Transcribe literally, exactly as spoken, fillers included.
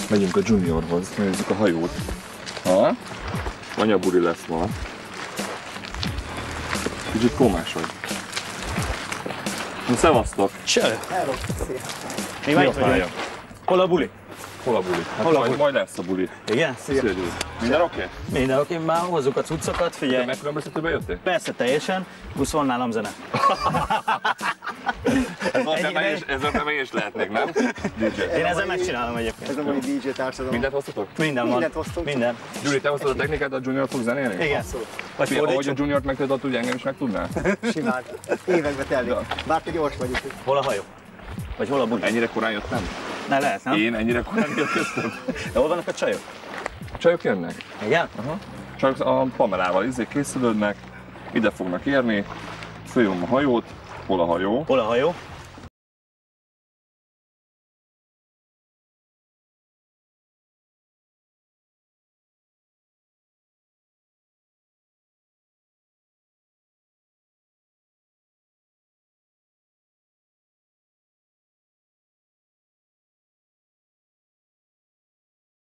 Megyünk a Juniorhoz, nézzük a hajót. Ha? Anyabuli lesz ma. Kicsit komás vagy. Na, szevasztok! Cső! Hello! Szia! Mi már itt vagyunk. Hol a buli? Hol a buli? Hát Hol a majd, buli? majd lesz a buli. Igen? Szia, Gyuri. Minden oké? Okay? Minden oké, már hozzuk a cuccokat, Te figyelj. megkülönböztetőbe jöttél? Persze, teljesen, plusz van nálam zene. Ez most Ennyire- meg is, ezzel nem én is lehetnék, nem? dé dzsé. Én ezzel megcsinálom egyébként. Ez a mai dé dzsé társadalom. Mindent hoztatok? Minden van. Mindent hoztunk. Minden. Gyuri, te hoztad a technikát, a Junior fog zenélni? Igen. Abszolút. Vagy Fia, ahogy a fordítsuk. Juniort meg tudod, úgy engem is meg tudnál? Simán. Évekbe telik. Bár te gyors vagy. Hol a hajó? Vagy hol a buli? Ennyire korán jöttem? Ne lehet, nem? Én ennyire korán jöttem? De hol vannak a csajok? A csajok jönnek? Igen? Aha. Csak a Pamelával izé készülődnek, ide fognak érni, följön a hajót, hol a hajó? Hol a hajó?